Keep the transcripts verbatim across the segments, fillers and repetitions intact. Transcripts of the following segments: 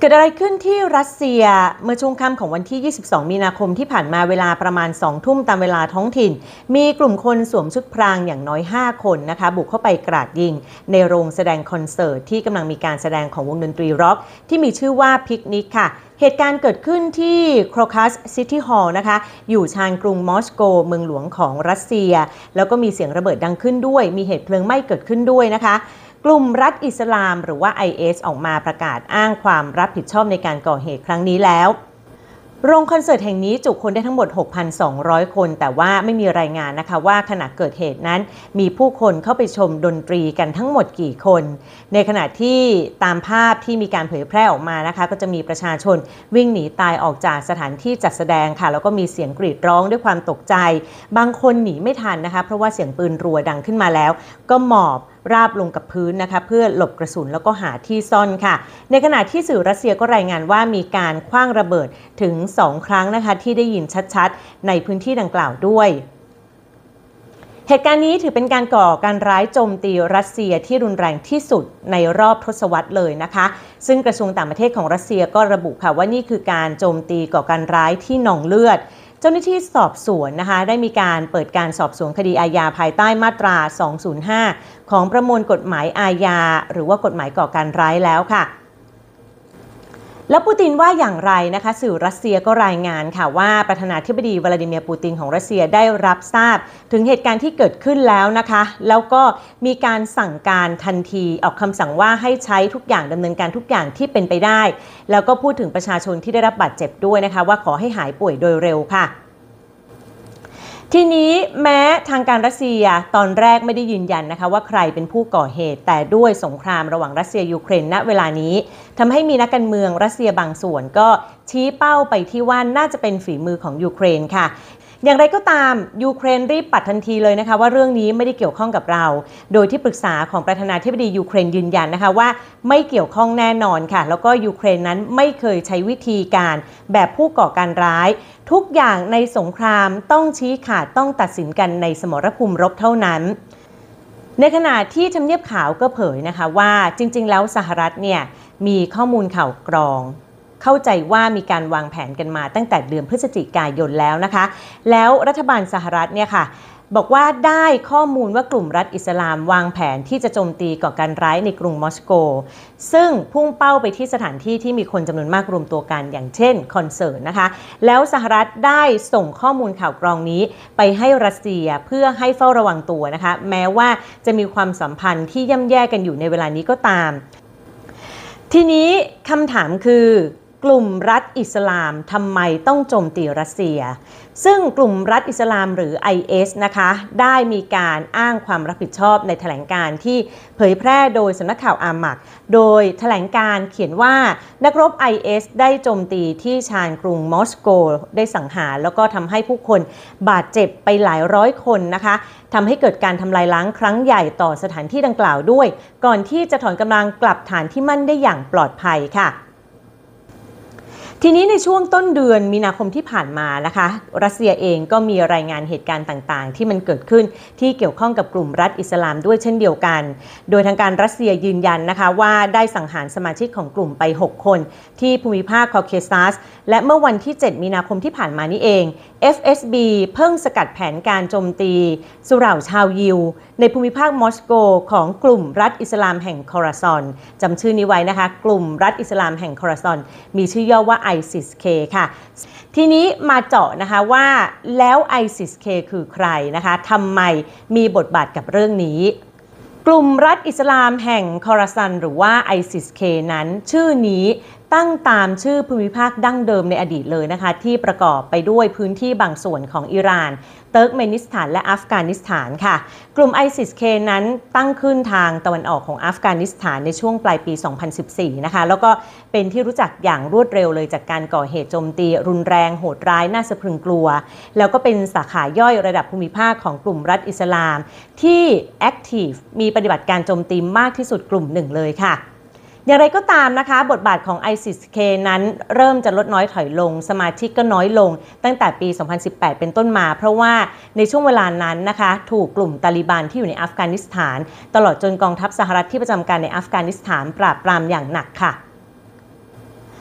เกิดอะไรขึ้นที่รัสเซียเมื่อช่วงค่ำของวันที่ ยี่สิบสอง มีนาคมที่ผ่านมาเวลาประมาณ สอง ทุ่มตามเวลาท้องถิ่นมีกลุ่มคนสวมชุดพรางอย่างน้อย ห้า คนนะคะบุกเข้าไปกราดยิงในโรงแสดงคอนเสิร์ตที่กำลังมีการแสดงของวงดนตรีร็อกที่มีชื่อว่าพิกนิกค่ะเหตุการณ์เกิดขึ้นที่โครคัสซิตี้ฮอลล์นะคะอยู่ชานกรุงมอสโกเมืองหลวงของรัสเซียแล้วก็มีเสียงระเบิดดังขึ้นด้วยมีเหตุเพลิงไหม้เกิดขึ้นด้วยนะคะกลุ่มรัฐอิสลามหรือว่า ไอ เอส ออกมาประกาศอ้างความรับผิดชอบในการก่อเหตุครั้งนี้แล้วโรงคอนเสิร์ตแห่งนี้จุคนได้ทั้งหมด หกพันสองร้อย คนแต่ว่าไม่มีรายงานนะคะว่าขณะเกิดเหตุนั้นมีผู้คนเข้าไปชมดนตรีกันทั้งหมดกี่คนในขณะที่ตามภาพที่มีการเผยแพร่ออกมานะคะก็จะมีประชาชนวิ่งหนีตายออกจากสถานที่จัดแสดงค่ะแล้วก็มีเสียงกรีดร้องด้วยความตกใจบางคนหนีไม่ทันนะคะเพราะว่าเสียงปืนรัวดังขึ้นมาแล้วก็หมอบราบลงกับพื้นนะคะเพื่อหลบกระสุนแล้วก็หาที่ซ่อนค่ะในขณะที่สื่อรัสเซียก็รายงานว่ามีการขว้างระเบิดถึงสองครั้งนะคะที่ได้ยินชัดๆในพื้นที่ดังกล่าวด้วยเหตุการณ์นี้ถือเป็นการก่อการร้ายโจมตีรัสเซียที่รุนแรงที่สุดในรอบทศวรรษเลยนะคะซึ่งกระทรวงต่างประเทศของรัสเซียก็ระบุค่ะว่านี่คือการโจมตีก่อการร้ายที่หนองเลือดเจ้าหน้าที่สอบสวนนะคะได้มีการเปิดการสอบสวนคดีอาญาภายใต้มาตรา สองศูนย์ห้า ของประมวลกฎหมายอาญาหรือว่ากฎหมายก่อการร้ายแล้วค่ะแล้วปูตินว่าอย่างไรนะคะสื่อรัสเซียก็รายงานค่ะว่าประธานาธิบดีวลาดิเมียร์ปูตินของรัสเซียได้รับทราบถึงเหตุการณ์ที่เกิดขึ้นแล้วนะคะแล้วก็มีการสั่งการทันทีออกคำสั่งว่าให้ใช้ทุกอย่างดำเนินการทุกอย่างที่เป็นไปได้แล้วก็พูดถึงประชาชนที่ได้รับบาดเจ็บด้วยนะคะว่าขอให้หายป่วยโดยเร็วค่ะทีนี้แม้ทางการรัสเซียตอนแรกไม่ได้ยืนยันนะคะว่าใครเป็นผู้ก่อเหตุแต่ด้วยสงครามระหว่างรัสเซียยูเครนณเวลานี้ทำให้มีนักการเมืองรัสเซียบางส่วนก็ชี้เป้าไปที่ว่าน่าจะเป็นฝีมือของยูเครนค่ะอย่างไรก็ตามยูเครนรีบปัดทันทีเลยนะคะว่าเรื่องนี้ไม่ได้เกี่ยวข้องกับเราโดยที่ปรึกษาของประธานาธิบดียูเครนยืนยันนะคะว่าไม่เกี่ยวข้องแน่นอนค่ะแล้วก็ยูเครนนั้นไม่เคยใช้วิธีการแบบผู้ก่อการร้ายทุกอย่างในสงครามต้องชี้ขาดต้องตัดสินกันในสมรภูมิรบเท่านั้นในขณะที่ทำเนียบขาวก็เผยนะคะว่าจริงๆแล้วสหรัฐเนี่ยมีข้อมูลข่าวกรองเข้าใจว่ามีการวางแผนกันมาตั้งแต่เดือนพฤศจิกายนแล้วนะคะแล้วรัฐบาลสหรัฐเนี่ยค่ะบอกว่าได้ข้อมูลว่ากลุ่มรัฐอิสลามวางแผนที่จะโจมตีก่อการร้ายในกรุงมอสโกซึ่งพุ่งเป้าไปที่สถานที่ที่มีคนจำนวนมากรวมตัวกันอย่างเช่นคอนเสิร์ตนะคะแล้วสหรัฐได้ส่งข้อมูลข่าวกรองนี้ไปให้รัสเซียเพื่อให้เฝ้าระวังตัวนะคะแม้ว่าจะมีความสัมพันธ์ที่ย่ำแย่กันอยู่ในเวลานี้ก็ตามทีนี้คำถามคือกลุ่มรัฐอิสลามทำไมต้องโจมตีรัสเซียซึ่งกลุ่มรัฐอิสลามหรือ ไอ เอส นะคะได้มีการอ้างความรับผิดชอบในแถลงการณ์ที่เผยแพร่โดยสำนักข่าวอามักโดยแถลงการณ์เขียนว่านักรบ ไอ เอส ได้โจมตีที่ชานกรุงมอสโกได้สังหารแล้วก็ทำให้ผู้คนบาดเจ็บไปหลายร้อยคนนะคะทำให้เกิดการทำลายล้างครั้งใหญ่ต่อสถานที่ดังกล่าวด้วยก่อนที่จะถอนกำลังกลับฐานที่มั่นได้อย่างปลอดภัยค่ะทีนี้ในช่วงต้นเดือนมีนาคมที่ผ่านมานะคะรัสเซียเองก็มีรายงานเหตุการณ์ต่างๆที่มันเกิดขึ้นที่เกี่ยวข้องกับกลุ่มรัฐอิสลามด้วยเช่นเดียวกันโดยทางการรัสเซียยืนยันนะคะว่าได้สังหารสมาชิกของกลุ่มไปหกคนที่ภูมิภาคคอเคซัสและเมื่อวันที่เจ็ดมีนาคมที่ผ่านมานี้เอง เอฟ เอส บี เพิ่งสกัดแผนการโจมตีสุเหร่าชาวยิวในภูมิภาคมอสโกของกลุ่มรัฐอิสลามแห่งคอราซอนจำชื่อนี้ไว้นะคะกลุ่มรัฐอิสลามแห่งคอราซอนมีชื่อย่อว่า ไอซิส เค ค่ะทีนี้มาเจาะนะคะว่าแล้ว ไอซิส เค คือใครนะคะทำไมมีบทบาทกับเรื่องนี้กลุ่มรัฐอิสลามแห่งคอราซันหรือว่า ไอซิส เค นั้นชื่อนี้ตั้งตามชื่อภูมิภาคดั้งเดิมในอดีตเลยนะคะที่ประกอบไปด้วยพื้นที่บางส่วนของอิหร่านเติร์กเมนิสถานและอัฟกานิสถานค่ะกลุ่ม ไอซิส เค นั้นตั้งขึ้นทางตะวันออกของอัฟกานิสถานในช่วงปลายปี สองพันสิบสี่ นะคะแล้วก็เป็นที่รู้จักอย่างรวดเร็วเลยจากการก่อเหตุโจมตีรุนแรงโหดร้ายน่าสะพรึงกลัวแล้วก็เป็นสาขาย่อยระดับภูมิภาคของกลุ่มรัฐอิสลามที่แอคทีฟมีปฏิบัติการโจมตีมากที่สุดกลุ่มหนึ่งเลยค่ะอย่างไรก็ตามนะคะบทบาทของ ไอซิส เค นั้นเริ่มจะลดน้อยถอยลงสมาชิกก็น้อยลงตั้งแต่ปี สองพันสิบแปด เป็นต้นมาเพราะว่าในช่วงเวลานั้นนะคะถูกกลุ่มตาลิบันที่อยู่ในอัฟกานิสถานตลอดจนกองทัพสหรัฐที่ประจำการในอัฟกานิสถานปราบปรามอย่างหนักค่ะ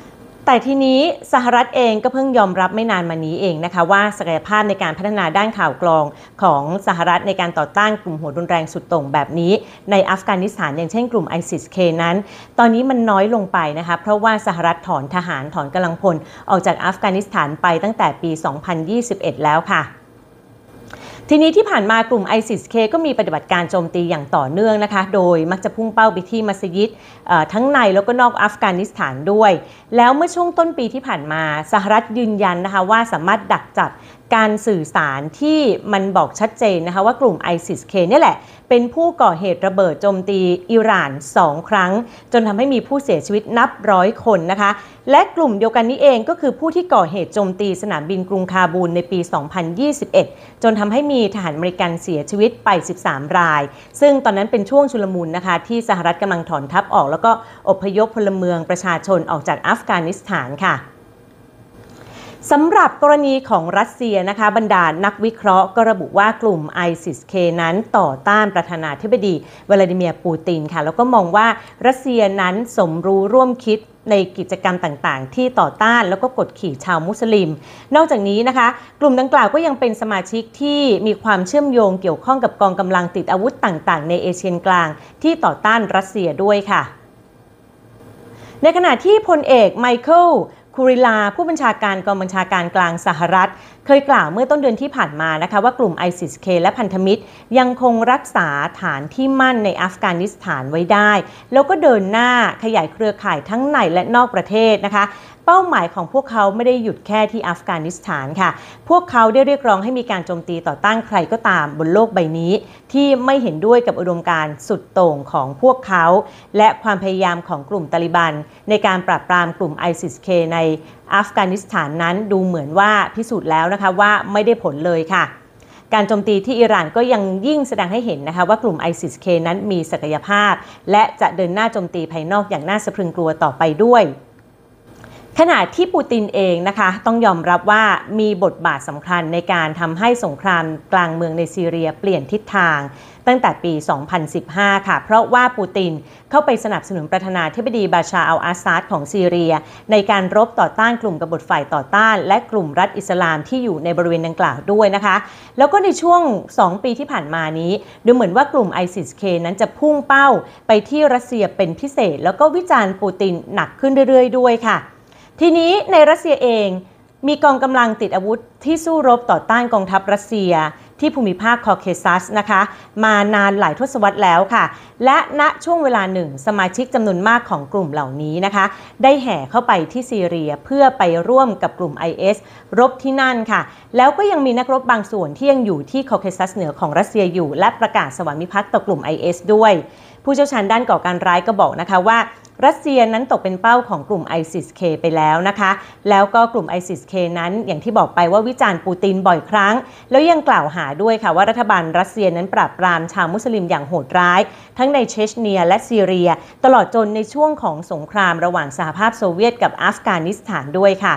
แต่ทีนี้สหรัฐเองก็เพิ่งยอมรับไม่นานมานี้เองนะคะว่าศักยภาพในการพัฒนาด้านข่าวกรองของสหรัฐในการต่อต้านกลุ่มหัวรุนแรงสุดโต่งแบบนี้ในอัฟกานิสถานอย่างเช่นกลุ่ม ไอซิส เค นั้นตอนนี้มันน้อยลงไปนะคะเพราะว่าสหรัฐถอนทหารถอนกำลังพลออกจากอัฟกานิสถานไปตั้งแต่ปี สองพันยี่สิบเอ็ด แล้วค่ะทีนี้ที่ผ่านมากลุ่ม ไอซิส เค ก็มีปฏิบัติการโจมตีอย่างต่อเนื่องนะคะโดยมักจะพุ่งเป้าไปที่มัสยิดทั้งในแล้วก็นอกอัฟกานิสถานด้วยแล้วเมื่อช่วงต้นปีที่ผ่านมาสหรัฐยืนยันนะคะว่าสามารถดักจับการสื่อสารที่มันบอกชัดเจนนะคะว่ากลุ่ม ไอซิส เค นี่แหละเป็นผู้ก่อเหตุระเบิดโจมตีอิหร่านสองครั้งจนทำให้มีผู้เสียชีวิตนับร้อยคนนะคะและกลุ่มเดียวกันนี้เองก็คือผู้ที่ก่อเหตุโจมตีสนามบินกรุงคาบูลในปี สองพันยี่สิบเอ็ด จนทำให้มีทหารอเมริกันเสียชีวิตไป สิบสาม รายซึ่งตอนนั้นเป็นช่วงชุลมุนนะคะที่สหรัฐกำลังถอนทัพออกแล้วก็อพยพพลเมืองประชาชนออกจากอัฟกานิสถานค่ะสำหรับกรณีของรัสเซียนะคะบรรดานักวิเคราะห์ก็ระบุว่ากลุ่ม ไอซิส เค นั้นต่อต้านประธานาธิบดีวลาดิเมียร์ปูตินค่ะแล้วก็มองว่ารัสเซียนั้นสมรู้ร่วมคิดในกิจกรรมต่างๆที่ต่อต้านแล้วก็กดขี่ชาวมุสลิมนอกจากนี้นะคะกลุ่มดังกล่าวก็ยังเป็นสมาชิกที่มีความเชื่อมโยงเกี่ยวข้องกับกองกำลังติดอาวุธต่างๆในเอเชียกลางที่ต่อต้านรัสเซียด้วยค่ะในขณะที่พลเอกไมเคิลคูริลาผู้บัญชาการกองบัญชาการกลางสหรัฐเคยกล่าวเมื่อต้นเดือนที่ผ่านมานะคะว่ากลุ่ม ไอซิส เค และพันธมิตรยังคงรักษาฐานที่มั่นในอัฟกานิสถานไว้ได้แล้วก็เดินหน้าขยายเครือข่ายทั้งในและนอกประเทศนะคะเป้าหมายของพวกเขาไม่ได้หยุดแค่ที่อัฟกานิสถานค่ะพวกเขาได้เรียกร้องให้มีการโจมตีต่อต้านใครก็ตามบนโลกใบนี้ที่ไม่เห็นด้วยกับอุดมการณ์สุดโต่งของพวกเขาและความพยายามของกลุ่มตาลิบันในการปราบปรามกลุ่ม ไอซิส เค ในอัฟกานิสถานนั้นดูเหมือนว่าพิสูจน์แล้วนะคะว่าไม่ได้ผลเลยค่ะการโจมตีที่อิหร่านก็ยังยิ่งแสดงให้เห็นนะคะว่ากลุ่ม ไอซิส เค นั้นมีศักยภาพและจะเดินหน้าโจมตีภายนอกอย่างน่าสะพรึงกลัวต่อไปด้วยขณะที่ปูตินเองนะคะต้องยอมรับว่ามีบทบาทสำคัญในการทำให้สงครามกลางเมืองในซีเรียเปลี่ยนทิศทางตั้งแต่ปี สองพันสิบห้า ค่ะเพราะว่าปูตินเข้าไปสนับสนุนประธานาธิบดีบาชาร์อัลอาซาดของซีเรียในการรบต่อต้านกลุ่มกบฏฝ่ายต่อต้านและกลุ่มรัฐอิสลามที่อยู่ในบริเวณดังกล่าวด้วยนะคะแล้วก็ในช่วงสองปีที่ผ่านมานี้ดูเหมือนว่ากลุ่ม ไอซิส เค นั้นจะพุ่งเป้าไปที่รัสเซียเป็นพิเศษแล้วก็วิจารณ์ปูตินหนักขึ้นเรื่อยๆด้วยค่ะทีนี้ในรัสเซียเองมีกองกำลังติดอาวุธที่สู้รบต่อต้านกองทัพรัสเซียที่ภูมิภาคคอเคซัสนะคะมานานหลายทศวรรษแล้วค่ะและณช่วงเวลาหนึ่งสมาชิกจำนวนมากของกลุ่มเหล่านี้นะคะได้แห่เข้าไปที่ซีเรียเพื่อไปร่วมกับกลุ่ม ไอ เอส รบที่นั่นค่ะแล้วก็ยังมีนักรบบางส่วนที่ยังอยู่ที่คอเคซัสเหนือของรัสเซียอยู่และประกาศสวามิภักดิ์ต่อกลุ่ม ไอ เอส ด้วยผู้เชี่ยวชาญด้านก่อการร้ายก็บอกนะคะว่ารัสเซียนั้นตกเป็นเป้าของกลุ่ม ไอซิส เค ไปแล้วนะคะแล้วก็กลุ่ม ไอซิส เค นั้นอย่างที่บอกไปว่าวิจารณ์ปูตินบ่อยครั้งแล้วยังกล่าวหาด้วยค่ะว่ารัฐบาลรัสเซียนั้นปราบปรามชาวมุสลิมอย่างโหดร้ายทั้งในเชชเนียและซีเรียตลอดจนในช่วงของสงครามระหว่างสหภาพโซเวียตกับอัฟกานิสถานด้วยค่ะ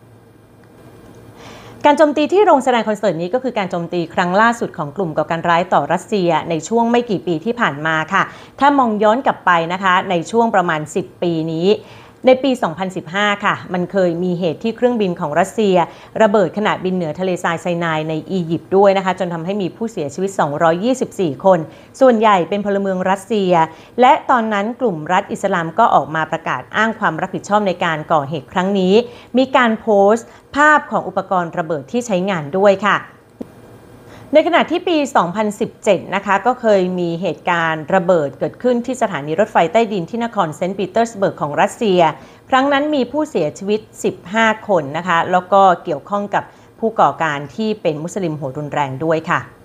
การโจมตีที่โรงแสดงคอนเสิร์ตนี้ก็คือการโจมตีครั้งล่าสุดของกลุ่มก่อการร้ายต่อรัสเซียในช่วงไม่กี่ปีที่ผ่านมาค่ะถ้ามองย้อนกลับไปนะคะในช่วงประมาณสิบปีนี้ในปี สองพันสิบห้า ค่ะมันเคยมีเหตุที่เครื่องบินของรัสเซียระเบิดขณะบินเหนือทะเลทรายไซนายในอียิปต์ด้วยนะคะจนทำให้มีผู้เสียชีวิตสองร้อยยี่สิบสี่คนส่วนใหญ่เป็นพลเมืองรัสเซียและตอนนั้นกลุ่มรัฐอิสลามก็ออกมาประกาศอ้างความรับผิดชอบในการก่อเหตุครั้งนี้มีการโพสต์ภาพของอุปกรณ์ระเบิดที่ใช้งานด้วยค่ะในขณะที่ปี สองพันสิบเจ็ด นะคะก็เคยมีเหตุการณ์ระเบิดเกิดขึ้นที่สถานีรถไฟใต้ดินที่นครเซนต์ปีเตอร์สเบิร์กของรัสเซียครั้งนั้นมีผู้เสียชีวิตสิบห้าคนนะคะแล้วก็เกี่ยวข้องกับผู้ก่อการที่เป็นมุสลิมโหดรุนแรงด้วยค่ะ